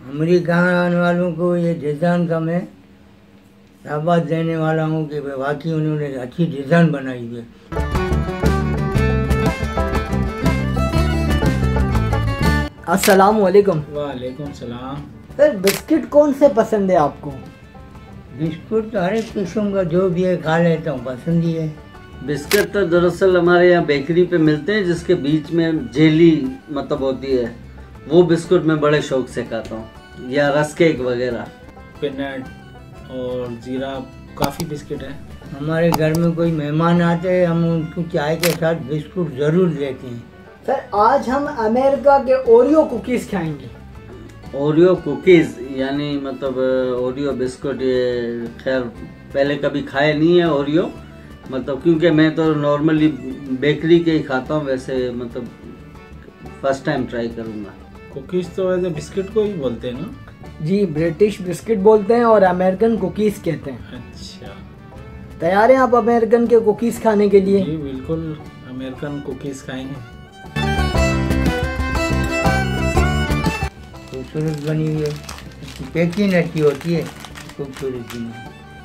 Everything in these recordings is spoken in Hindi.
अमेरिका आने वालों को ये डिज़ाइन का मैं शाबाश देने वाला हूँ कि वाकई उन्होंने अच्छी डिज़ाइन बनाई है। अस्सलाम वालेकुम। वालेकुम सलाम। सर बिस्किट कौन से पसंद है आपको? बिस्कुट तो हर एक किस्म का जो भी है खा लेता हूँ, पसंद ही है। बिस्किट तो दरअसल हमारे यहाँ बेकरी पे मिलते हैं जिसके बीच में जेली मतलब होती है, वो बिस्कुट मैं बड़े शौक से खाता हूँ, या रस केक वगैरह। पीनट और जीरा काफ़ी बिस्किट है। हमारे घर में कोई मेहमान आते हैं, हम उनको चाय के साथ बिस्कुट ज़रूर देते हैं। सर आज हम अमेरिका के ओरियो कुकीज़ खाएंगे। ओरियो कुकीज़ यानी मतलब ओरियो बिस्कुट, ये खैर पहले कभी खाए नहीं है ओरियो, मतलब क्योंकि मैं तो नॉर्मली बेकरी के ही खाता हूँ, वैसे मतलब फर्स्ट टाइम ट्राई करूँगा। कुकीज़ तो वैसे बिस्किट को ही बोलते हैं ना? जी, ब्रिटिश बिस्किट बोलते हैं और अमेरिकन कुकीज़ कहते हैं। अच्छा, तैयार हैं आप अमेरिकन के कुकीज़ खाने के लिए? जी बिल्कुल, अमेरिकन कुकीज़ खाएंगे। खूबसूरत बनी हुई है, इसकी पैकिंग अच्छी होती है, खूबसूरत बनी।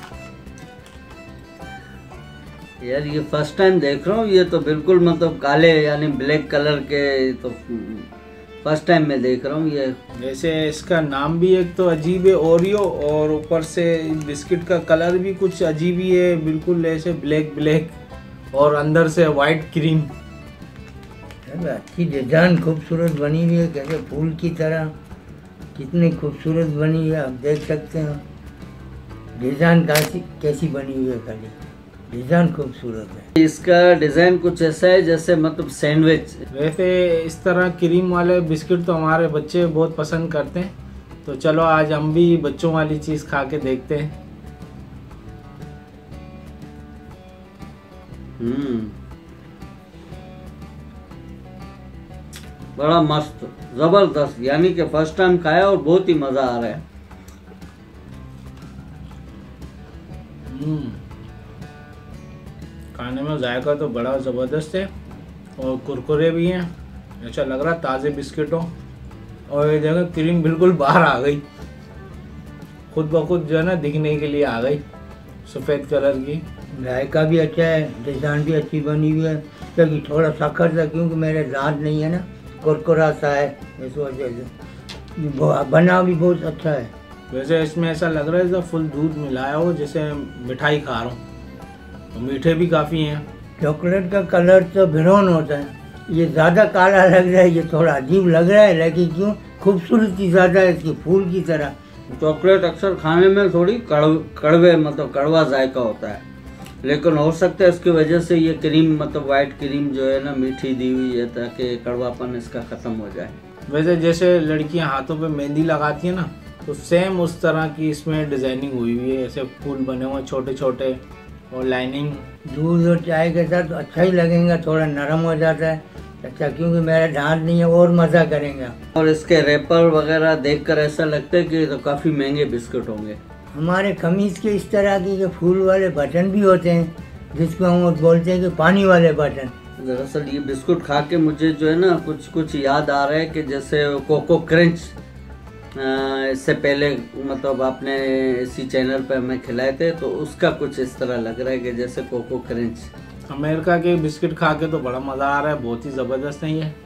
यार ये फर्स्ट टाइम देख रहा हूँ, ये तो बिल्कुल मतलब काले यानी ब्लैक कलर के, तो फर्स्ट टाइम मैं देख रहा हूँ ये। वैसे इसका नाम भी एक तो अजीब है, ओरियो, और ऊपर से बिस्किट का कलर भी कुछ अजीब ही है, बिल्कुल ऐसे ब्लैक ब्लैक और अंदर से वाइट क्रीम। अच्छी डिजाइन खूबसूरत बनी हुई है, कैसे फूल की तरह, कितनी खूबसूरत बनी है, आप देख सकते हैं। डिजाइन कैसी बनी हुई है, खाली डिजाइन खूबसूरत है। इसका डिजाइन कुछ ऐसा है जैसे मतलब सैंडविच। वैसे इस तरह क्रीम वाले बिस्किट तो हमारे बच्चे बहुत पसंद करते हैं, तो चलो आज हम भी बच्चों वाली चीज खा के देखते हैं। बड़ा मस्त, जबरदस्त, यानी कि फर्स्ट टाइम खाया और बहुत ही मजा आ रहा है। खाने में जायका तो बड़ा ज़बरदस्त है और कुरकुरे भी हैं, ऐसा लग रहा ताज़े बिस्किट हो। और ये जगह क्रीम बिल्कुल बाहर आ गई, खुद ब खुद जो है ना दिखने के लिए आ गई, सफ़ेद कलर की। जायका भी अच्छा है, डिज़ाइन भी अच्छी बनी हुई है, क्योंकि थोड़ा सख्त था, क्योंकि मेरे दांत नहीं है ना, कुरकुरा सा है, इस वजह से बना भी बहुत अच्छा है। वैसे इसमें ऐसा लग रहा है जैसे फुल दूध मिलाया हो, जैसे मिठाई खा रहा हूँ। मीठे भी काफ़ी हैं। चॉकलेट का कलर तो ब्राउन होता है, ये ज़्यादा काला लग रहा है, ये थोड़ा अजीब लग रहा है, लेकिन क्यों खूबसूरती ज़्यादा है इसकी, फूल की तरह। चॉकलेट अक्सर खाने में थोड़ी कड़वे मतलब कड़वा जायका होता है, लेकिन हो सकता है इसकी वजह से ये क्रीम मतलब वाइट क्रीम जो है ना मीठी दी हुई है, ताकि कड़वापन इसका ख़त्म हो जाए। वैसे जैसे लड़कियां हाथों पे मेहंदी लगाती हैं ना, तो सेम उस तरह की इसमें डिज़ाइनिंग हुई हुई है, ऐसे फूल बने हुए छोटे छोटे और लाइनिंग। दूध और चाय के साथ तो अच्छा ही लगेगा, थोड़ा नरम हो जाता है अच्छा, क्योंकि मेरा दांत नहीं है, और मज़ा करेंगे। और इसके रैपर वगैरह देखकर ऐसा लगता है कि तो काफ़ी महंगे बिस्कुट होंगे। हमारे कमीज़ के इस तरह के फूल वाले बटन भी होते हैं, जिसको हम बोलते हैं कि पानी वाले बटन। दरअसल ये बिस्कुट खा के मुझे जो है ना कुछ याद आ रहा है कि जैसे कोको क्रंच, इससे पहले मतलब आपने इसी चैनल पर हमें खिलाए थे, तो उसका कुछ इस तरह लग रहा है कि जैसे कोको क्रंच। अमेरिका के बिस्किट खा के तो बड़ा मज़ा आ रहा है, बहुत ही ज़बरदस्त है ये।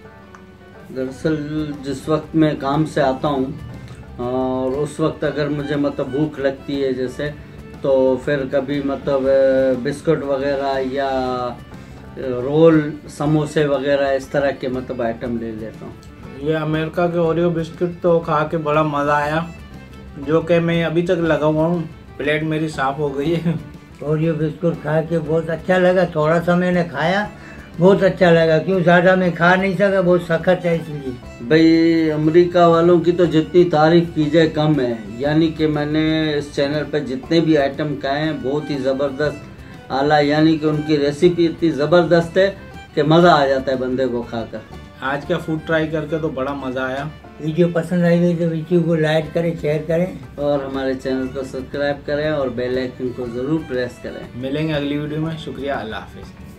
दरअसल जिस वक्त मैं काम से आता हूँ और उस वक्त अगर मुझे मतलब भूख लगती है जैसे, तो फिर कभी मतलब बिस्कुट वगैरह या रोल समोसे वगैरह इस तरह के मतलब आइटम ले लेता हूँ। ये अमेरिका के ओरियो बिस्किट तो खा के बड़ा मज़ा आया, जो कि मैं अभी तक लगा हुआ हूँ, प्लेट मेरी साफ़ हो गई है। ओरियो बिस्कुट खा के बहुत अच्छा लगा, थोड़ा सा मैंने खाया, बहुत अच्छा लगा, क्यों ज़्यादा मैं खा नहीं सका, बहुत सख्त है इसलिए। भाई अमेरिका वालों की तो जितनी तारीफ की जाए कम है, यानी कि मैंने इस चैनल पर जितने भी आइटम खाए हैं बहुत ही ज़बरदस्त आला, यानी कि उनकी रेसिपी इतनी ज़बरदस्त है कि मज़ा आ जाता है बंदे को खाकर। आज का फूड ट्राई करके तो बड़ा मज़ा आया। वीडियो पसंद आई गई तो वीडियो को लाइक करें, शेयर करें और हमारे चैनल को सब्सक्राइब करें और बेल आइकन को ज़रूर प्रेस करें। मिलेंगे अगली वीडियो में। शुक्रिया, अल्लाह हाफिज़।